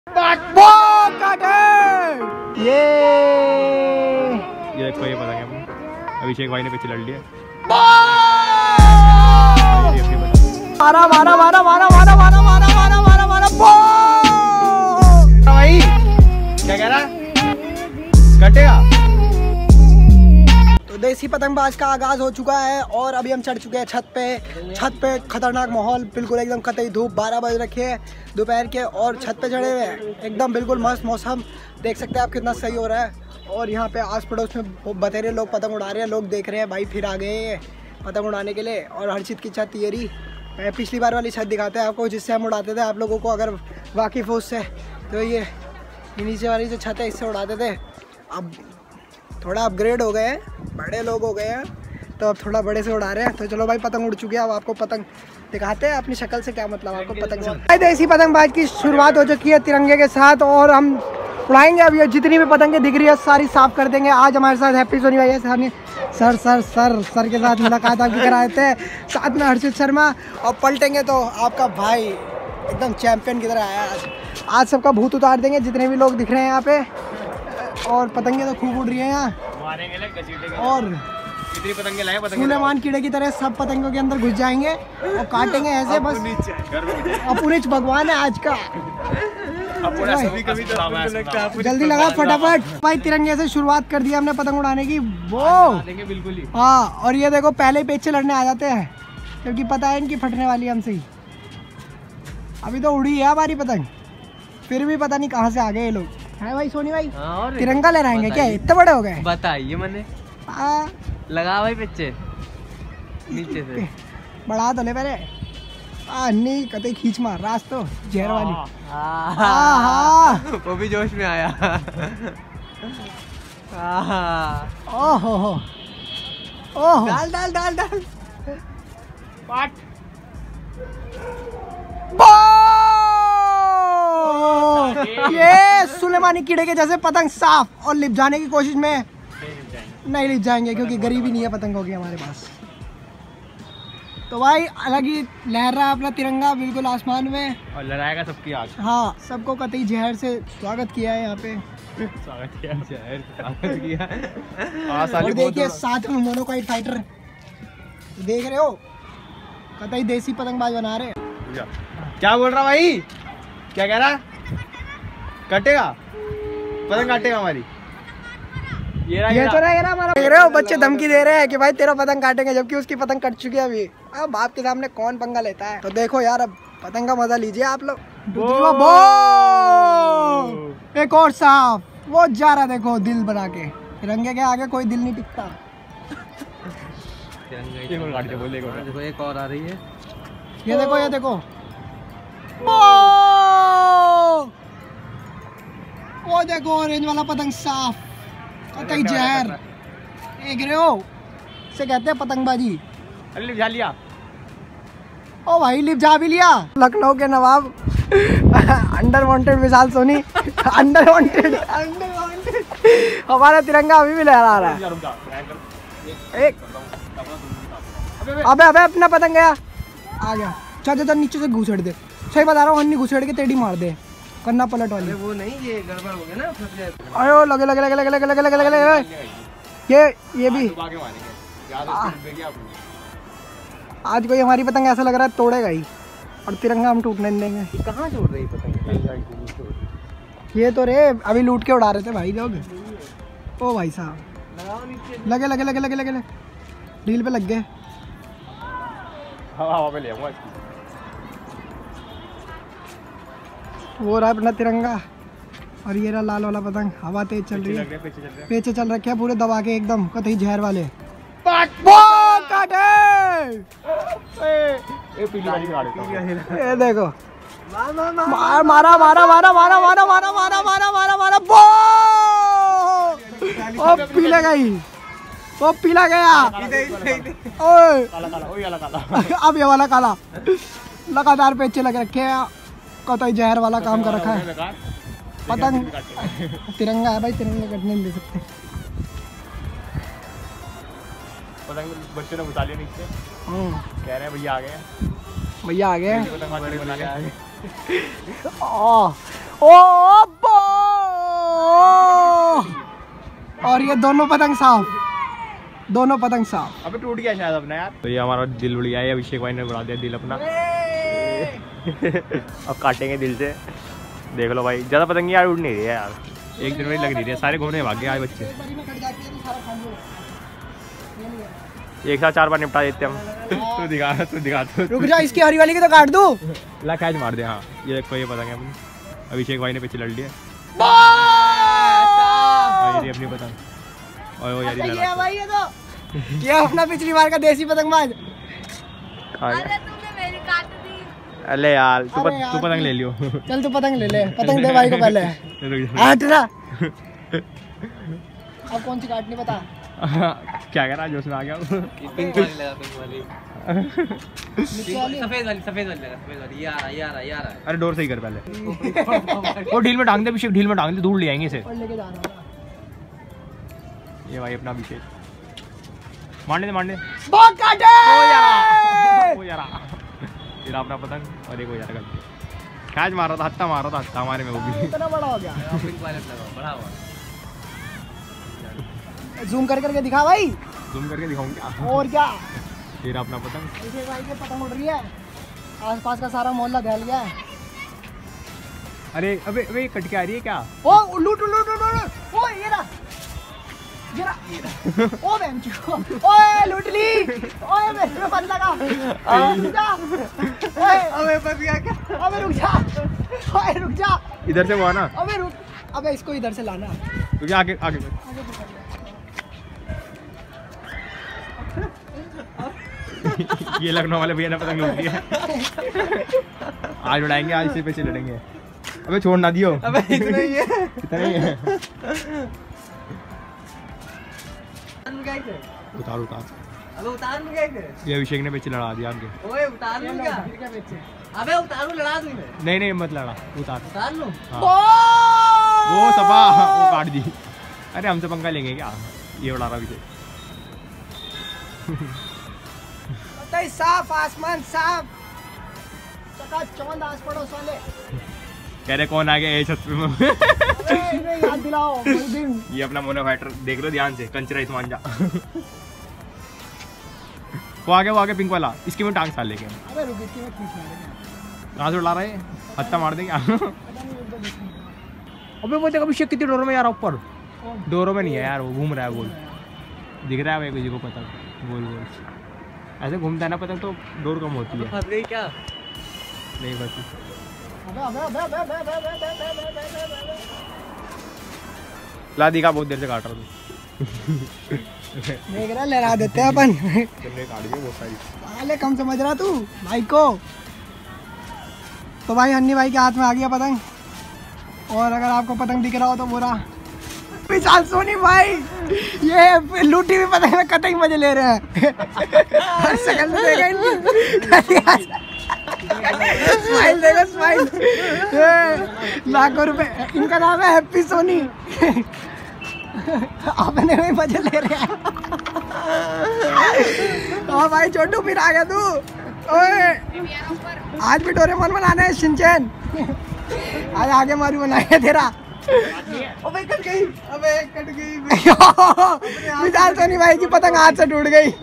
ये देखो, ये पता क्या अभिषेक भाई ने पीछे लड़ लिया। मारा मारा मारा मारा मारा मारा मारा मारा मारा मारा भाई क्या कह रहा कटेगा। तो देसी पतंगबाज का आगाज हो चुका है और अभी हम चढ़ चुके हैं छत पे खतरनाक माहौल, बिल्कुल एकदम कतई धूप, 12 बज रखे हैं दोपहर के और छत पे चढ़े हुए हैं, एकदम बिल्कुल मस्त मौसम। देख सकते हैं आप कितना सही हो रहा है। और यहाँ पे आस पड़ोस में बतेरे लोग पतंग उड़ा रहे हैं, लोग देख रहे हैं भाई, फिर आ गए हैं पतंग उड़ाने के लिए। और हर छत की छत ये रही, पिछली बार वाली छत दिखाते हैं आपको जिससे हम उड़ाते थे, आप लोगों को अगर वाकिफ हो उससे। तो ये नीचे वाली जो छत है इससे उड़ाते थे, अब थोड़ा अपग्रेड हो गए हैं, बड़े लोग हो गए हैं तो अब थोड़ा बड़े से उड़ा रहे हैं। तो चलो भाई पतंग उड़ चुकी है, अब आपको पतंग दिखाते हैं अपनी शक्ल से क्या मतलब आपको पतंग से। देसी पतंगबाज की शुरुआत हो चुकी है तिरंगे के साथ और हम उड़ाएंगे। अब ये जितनी भी पतंगें दिख रही है सारी साफ कर देंगे। आज हमारे साथ हैप्पी सोनी भाई है, सर के साथ मुलाकात आपकी कराए थे, साथ में हर्षित शर्मा। और पलटेंगे तो आपका भाई एकदम चैंपियन की तरह आया आज सबका भूत उतार देंगे जितने भी लोग दिख रहे हैं यहाँ पे। और पतंगे तो खूब उड़ रही है यहाँ, और पतंगे लाए सुलेमान कीड़े की तरह सब पतंगों के अंदर घुस जाएंगे और काटेंगे ऐसे बस। अपुनिच भगवान है आज का। जल्दी लगा फटाफट भाई, तिरंगे से शुरुआत कर दी हमने पतंग उड़ाने की। वो बिल्कुल ही हाँ, और ये देखो पहले पेच से लड़ने आ जाते हैं क्योंकि पता है इनकी फटने वाली हमसे ही। अभी तो उड़ी है हमारी पतंग, फिर भी पता नहीं कहाँ से आ गए ये लोग। है भाई सोनी भाई, तिरंगा लहराएंगे क्या? इतने बड़े हो गए? बताइए मैंने लगा भाई पीछे नीचे से बढ़ा तो ले पहले। नहीं कते खींच मार रास तो जहर वाली। वो भी जोश में आया। ओहो ओहो, डाल डाल डाल डाल पाट। ये सुलेमानी कीड़े के जैसे पतंग साफ, और लिप जाने की कोशिश में नहीं लिप जाएंगे क्योंकि गरीबी नहीं है पतंगों की हमारे पास। तो भाई अलग ही लहर रहा है अपना तिरंगा बिल्कुल आसमान में, और लहराएगा सबकी आग। हाँ, सबको कतई जहर से स्वागत किया है यहाँ पे। स्वागत किया, स्वागत किया। और देखिए साथ में मोनोकाइट फाइटर देख रहे हो, कतई देसी पतंगबाज बना रहे। क्या बोल रहा भाई, क्या कह रहा? कटेगा पतंग, काटेगा हमारी। ये तो रहा हमारा। देख रहे हो बच्चे धमकी दे रहे हैं कि भाई तेरा पतंग काटेंगे, जबकि उसकी पतंग कट चुकी है अभी। अब बाप के सामने कौन पंगा लेता है। तो देखो यार, अब पतंग का मजा लीजिए आप लोग। एक और साफ वो जा रहा, देखो दिल बना के। तिरंगे के आगे कोई दिल नहीं टिकता। देखो एक और आ रही है, ये देखो ये देखो, वो देखो ऑरेंज वाला पतंग साफ, कतई जहर। देख रहे हो, इसे कहते हैं पतंगबाजी। लिप जा लिया। ओ भाई लिप जा भी लिया। लखनऊ के नवाब under wanted Vishal Soni, under wanted हमारा तिरंगा अभी भी लहरा रहा है। एक अबे अपना पतंग गया, आ गया। चल चल नीचे से घुसेड़ दे, सही बता रहा हूँ, अन्नी घुसेड़ के टेढ़ी मार दे, करना पलट वाली। वो नहीं, ये गड़बड़ हो गया ना। अरे लगे लगे लगे लगे लगे लगे लगे लगे लगे। ये भी आज कोई हमारी पतंग ऐसा लग रहा है तोड़ेगा ही, और तिरंगा हम टूटने नहीं देंगे। कहाँ छोड़ रही पतंग? ये तो रे अभी लूट के उड़ा रहे थे भाई लोग। ओ भाई साहब, लगे लगे लगे लगे लगे डील पे लग गए। हवा पे ले आऊंगा। वो रहा अपना तिरंगा, और ये रहा लाल वाला पतंग। हवा तेज चल रही है, पीछे चल रखे हैं पूरे दबा के एकदम, कतई जहर वाले। ये देखो, मारा मारा मारा मारा मारा मारा मारा मारा मारा मारा मारा। ओ पीला गई, वो पीला गया। ओए अब ये वाला काला, लगातार पेचे लग रखे हैं, कतई जहर वाला काम कर रखा है। पतंग तिरंगा है भाई, तिरंगा कटने नहीं दे सकते। पतंग बच्चे ने घुसा लिया नीचे, कह रहे हैं भैया आ गए, भैया आ गए। और ये दोनों पतंग साफ, दोनों पतंग साफ। अबे टूट गया शायद अपना यार। तो ये हमारा दिल उड़ गया है, अभिषेक भाई ने उड़ा दिया दिल अपना। अब काटेंगे दिल से। देख लो भाई, ज्यादा पतंग यार उड़ नहीं रही है यार, एक दिन में लग नहीं रही है, सारे घूमने भाग गए आज बच्चे। एक साथ 4 बार निपटा देते हम। तू दिखा तू। रुक जा, इसकी हरी वाली की तो काट दूं। ला कैच मार दे। हाँ ये देखो, ये पतंग है अपनी, अभिषेक भाई ने पीछे लड़ लिया अपनी पतंग। और वो यार भाई ये तो ये अपना पिछली बार का देसी पतंगबाज। अरे तुमने मेरी काट दी। अरे यार तू पतंग ले लियो। चल तू पतंग ले ले, पतंग दे भाई को पहले। हट रहा। अब कौन सी काटनी बता। क्या कह रहा है, जोश में आ गया। पिंक वाली लगा, पिंक वाली। सफेद वाली लगा, सफेद वाली। ये आ रहा है। अरे डोर सही कर पहले। वो ढील में टांग दे अभिषेक, ढील में टांग दे, धूल ले आएंगे इसे। और लेके जा रहा हूं। ये भाई अपना अभिषेक, मारने दे। बहुत काटे। वो यार तेरा अपना पतंग, और एक वो यार कैच मार रहा था, हत्ता मार रहा था, हत्ता हमारे में वो भी। इतना बड़ा हो गया। पिंक वाले लगा, बड़ा हुआ। जूम करके दिखा भाई। जूम करके दिखाऊंगा। और क्या, तेरा अपना पतंग। अभिषेक भाई की पतंग उड़ रही है, आसपास का सारा मोहल्ला फैल गया है। अरे अबे कट के आ रही है क्या? ओ लूट। ओ ये रहा। ओ बेंचो, ओए लूट ली। ओए मेरे में मत लगा। रुक जा। ओए अबे फंस गया क्या? अबे रुक जा। ओए रुक जा। इधर से वो आना। अबे रुक, अबे इसको इधर से लाना। तो क्या आगे ये लखनऊ वाले भैया ने पतंग लूट लिया। आज उड़ाएंगे, आज इसी पे से लड़ेंगे। अबे छोड़ ना दियो। अबे इतना ही है। उतार। अबे उतार लूं क्या इसे? ये अभिषेक ने पीछे लड़ा दिया आगे। ओए उतार लूं क्या? अबे उतारू, लड़ा दूं मैं। नहीं मत लड़ा, उतार लूं। वो सपा वो काट दी। अरे हमसे पंखा लेंगे क्या? ये उड़ा रहा अभिषेक। साफ आसमान साफ, चकाचौंध आस पड़ोस वाले। कह रहे कौन आ गया ये छत पे? याद दिलाओ कोई दिन। ये अपना मोनोफाइटर देख लो ध्यान से, कंचरा इस्मान जा। वो आगे पिंक वाला, इसकी में टांग साल लेके। अबे रुक, इसकी में खींच मारेंगे। कहाँ से उड़ा रहे हैं? हत्ता मार देंगे। अबे वो देख अभिषेक कितनी डोरों में यार, ऊपर डोरों में नहीं है यार, वो घूम रहा है गोल, दिख रहा है भाई किसी को पतंग गोल। ऐसे घूमता है ना पतंग तो डोर कम होती है। फंस गई क्या? नहीं बची। ला दिखा, बहुत देर से काट रहा तू। देख रहा, लहरा देते हैं अपन। तुमने काट दिया बहुत सारी। अरे कम समझ रहा तू भाई को। तो भाई हन्नी भाई के हाथ में आ गया पतंग, और अगर आपको पतंग दिख रहा हो तो बोरा विशाल सोनी भाई, ये लूटी हुई पतंग में कतई मजे ले रहे हैं। शकल से देखा, स्माइल देखो स्माइल। लाखों रुपए, इनका नाम है हैप्पी सोनी। अपने में मजे ले रहे हैं। हाँ भाई छोटू फिर आ गया तू। ओए आज भी डोरेमोन बनाना है, शिनचैन। आज आगे मारू बनाया तेरा। अबे कट गई। विशाल सोनी भाई की पतंग हाथ से टूट गई,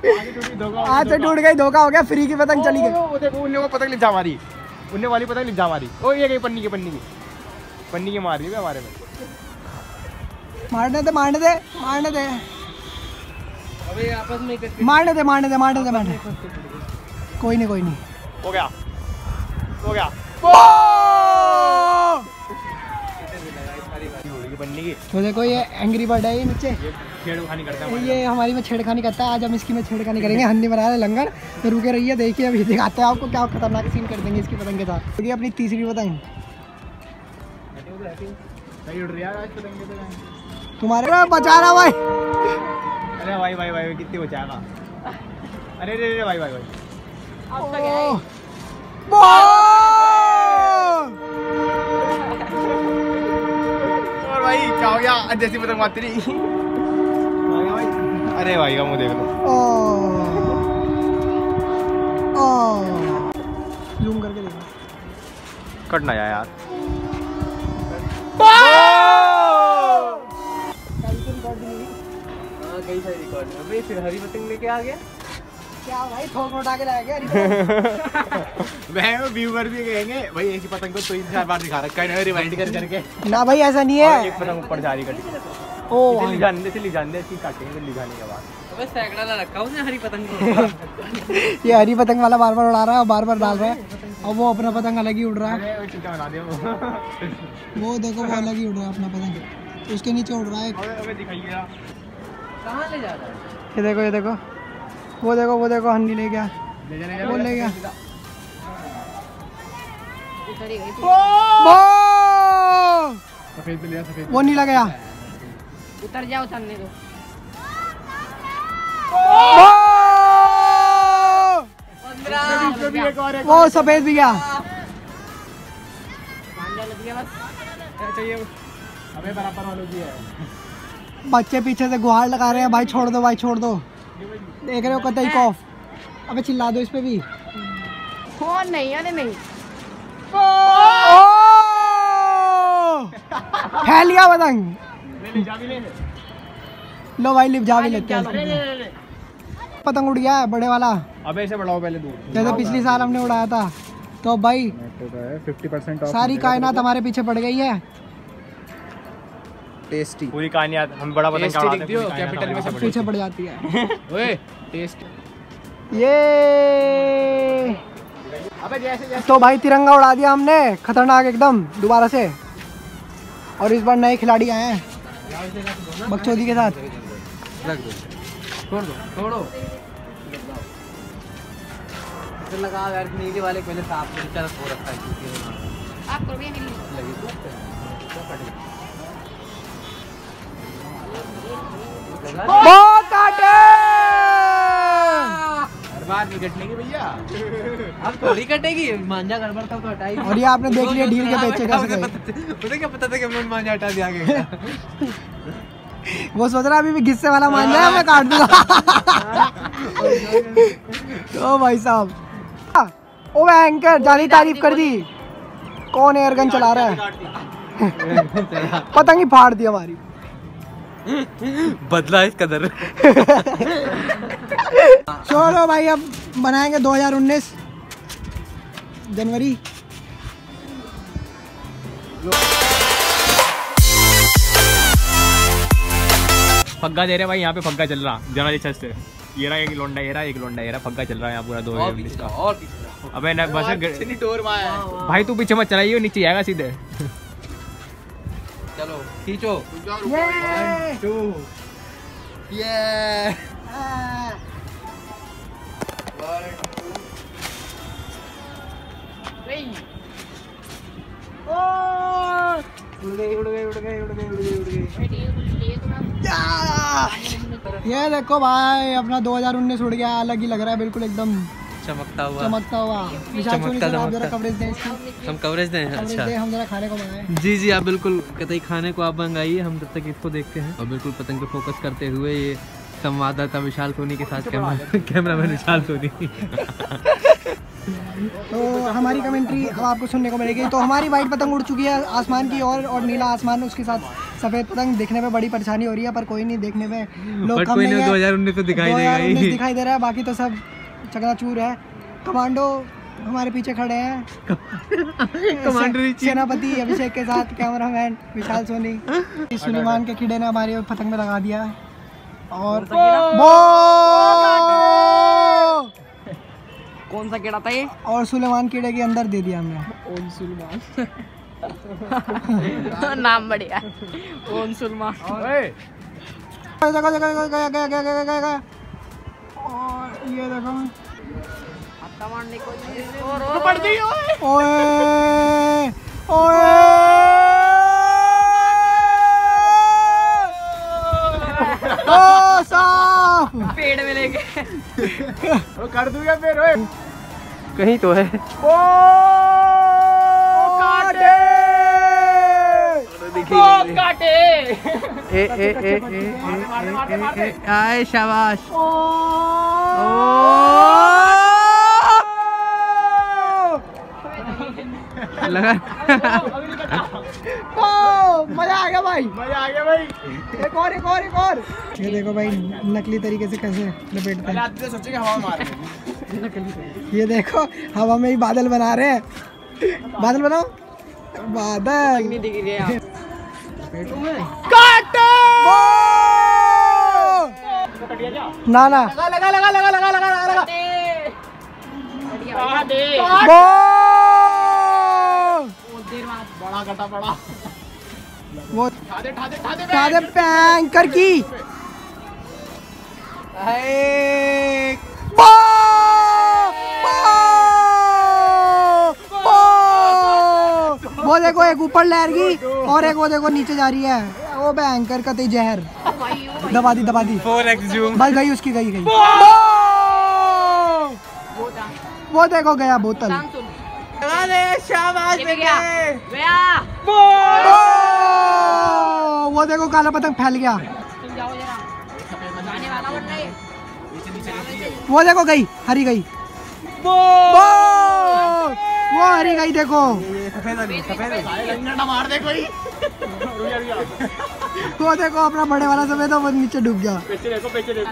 धोखा हो गया, फ्री की पतंग चली गई। देखो उन्हें वो पतंग लिखा मारी, उन्हें वाली पतंग लिखा मारी। ओ ये गई पन्नी की मार रही है हमारे में। मारने दे। अबे आपस में मारने दे। कोई नहीं। हो गया। पन्नी की तो देखो ये एंग्री बर्ड है, ये नीचे छेड़खानी करता है। ये हमारी में छेड़खानी करता है। आज हम इसकी में छेड़खानी करेंगे। हन्नी बना रहे लंगड़, तो रुके रहिए, देखिए अभी दिखाते हैं आपको क्या खतरनाक सीन कर देंगे इसकी पतंग के साथ। देखिए अपनी तीसरी पतंग तुम्हारे बचा रहा भाई। अरे भाई कितनी बचाएगा? अरे भाई और भाई क्या हो गया? जैसी पतंग मारती रही। अरे भाई का मुँह देख लो। जूम करके देखो। कटना यार। अरे फिर हरी पतंग लेके आ गया। क्या भाई थोक उठा के लाएगा? मैं व्यूअर भी कहेंगे भाई एक ही पतंग को 3-4 बार दिखा रखा है रिवाइंड करके। ना भाई ऐसा नहीं है। एक पतंग ऊपर जा रही कटी। ओ लिजाने इसकी काटेंगे लिजाने के बाद। अबे सैकड़ा ला रखा उसने हरी पतंग को। ये हरी पतंग वाला बार बार उड़ा रहा है और बार बार डाल रहा है और वो अपना पतंग अलग ही उड़ रहा है। बना दिया वो देखो वो अलग ही उड़ रहा है अपना पतंग, उसके नीचे उड़ रहा है। कहाँ ले जा रहा है? ये देखो वो देखो हंडी ले गया, वो ले गया। वो नीला गया। उतर जाओ, उतरने दो। वो सफेद भी गया। अबे बराबर वालों की है। बच्चे पीछे से गुहार लगा रहे हैं, भाई छोड़ दो, भाई छोड़ दो। देख रहे हो कतई कॉफ। अबे चिल्ला दो इस पे भी। फोन नहीं, अरे नहीं। फैल गया पतंग। लो भाई लिप जा भी लेते हैं। पतंग उड़ गया है बड़े वाला। अबे इसे बढ़ाओ पहले दूर। जैसे पिछली साल हमने उड़ाया था। तो भाई 50% सारी कायनात हमारे पीछे पड़ गई है। टेस्टी पूरी कायनात हम बड़ा पतंग चढ़ाते हैं कैपिटल में सब पीछे पड़ जाती है। ओए टेस्ट ये अबे जैसे तो भाई तिरंगा उड़ा दिया हमने खतरनाक एकदम दोबारा से। और इस बार नए खिलाड़ी आए हैं बकचोदी के साथ। रख दो, छोड़ो। तो लगा यार नीले वाले पहले साफ कर चल हो रखा है क्योंकि आप करो भी नहीं लगी तो बहुत काटे। हर बार नहीं कटने की भैया। अब थोड़ी कटेगी, मांझा गड़बड़ था तो हटाई। और ये आपने देख लिया ढील के पेचे कैसे गए। मुझे क्या पता था कि हमने मांझा हटा दिया गया। वो सोच रहा अभी भी घिस्से वाला मांझा है, मैं काट दूंगा। ओ भाई साहब, ओ एंकर जानी तारीफ कर दी। कौन एयरगन चला रहा है? पतंग ही फाड़ दी हमारी। बदला इस कदर। चलो भाई अब बनाएंगे 2019 जनवरी। फग्गा दे रहे भाई यहाँ पे फग्गा चल रहा जरा छत से। ये रहा एक लोंडा, ये रहा फग्गा चल रहा है यहाँ पूरा 2019 का। और अबे ना बस भाई तू पीछे मत चलाइए, नीचे आएगा सीधे। चलो खींचो। ये 1 2 ये ये देखो भाई अपना 2019 उड़ गया, अलग ही लग रहा है बिल्कुल एकदम चमकता हुआ। विशाल सोनी सर आप जरा कवरेज दें इसकी। हम कवरेज दें? अच्छा हम जरा खाने को मंगाएं। जी आप बिल्कुल कतई खाने को आप मंगाइए, हम तब तक इसको देखते हैं। और बिल्कुल पतंग पे फोकस करते हुए ये संवाददाता विशाल सोनी के साथ कैमरामैन विशाल सोनी। तो हमारी कमेंट्री अब आपको सुनने को मिलेगी। तो हमारी वाइट पतंग उड़ चुकी है आसमान की ओर और नीला आसमान, उसके साथ सफेद पतंग। देखने में बड़ी परेशानी हो रही है पर कोई नहीं, देखने में लोग कम नहीं है। 2019 तो दिखाई देगा ही। दिखाई दे रहा है, बाकी तो सब चकनाचूर है। कमांडो हमारे पीछे खड़े हैं। कमांडो सेनापति अभिषेक के साथ कैमरामैन विशाल सोनी। सुलेमान के कीड़े ने हमारे पतंग में लगा दिया है। और कौन सा कीड़ा था ये? और सुलेमान कीड़े के अंदर दे दिया हमने। नाम बढ़िया। ओन सुलमान। और ये देखो मारने को पड़ गई। ओए ओए ओ साफ पेड़ में लेके वो कर दूंगा फिर। ओए कहीं तो है। ओ काटे काटे। आए शाबाश। लगा मजा आ गया भाई, मजा आ गया भाई। एक और एक और एक और। ये देखो भाई नकली तरीके से कैसे लपेटते हैं। तो सोचेंगे हवा मार ये देखो हवा में ही बादल बना रहे हैं। बादल बनाओ, बादल नहीं दिख रहा। ना ना लगा लगा लगा लगा लगा लगा लगा बड़ा कटा पड़ा। वो ठादे ठादे ठादे सादे पैंकर की वो देखो एक ऊपर लहर गई और एक वो देखो नीचे जा रही है। वो बैंकर का ते जहर दबा दी 4x जूम। बस गई उसकी गई वो देखो गया बोतल। शाबाश वो देखो काला पतंग फैल गया। वो देखो गई हरी गई। वो हरी गई देखो। मार दे कोई। वो देखो अपना बड़े वाला सफेद वो नीचे डूब गया। पीछे देखो पीछे देखो।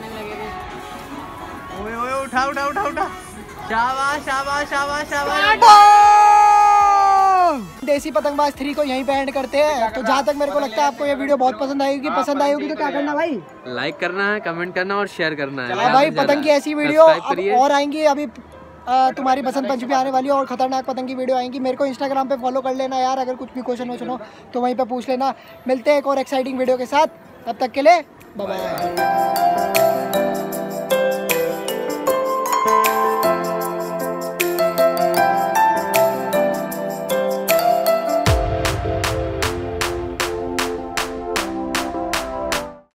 ओए ओए उठा उठा उठा उठा। शाबाश शाबाश शाबाश शाबाश। देसी पतंगबाज 3 को यहीं पे एंड करते हैं। तो जहाँ तक मेरे को लगता है आपको ये वीडियो बहुत पसंद आई होगी तो क्या करना भाई, लाइक करना है, कमेंट करना और शेयर करना है। हाँ भाई पतंग की ऐसी वीडियो अब और आएंगी। अभी तुम्हारी बसंत पंचमी आने वाली है और खतरनाक पतंग की वीडियो आएंगी। मेरे को इंस्टाग्राम पे फॉलो कर लेना यार, अगर कुछ भी क्वेश्चन हो सुनो तो वहीं पे पूछ लेना। मिलते हैं एक और एक्साइटिंग वीडियो के साथ, तब तक के लिए बाय बाय।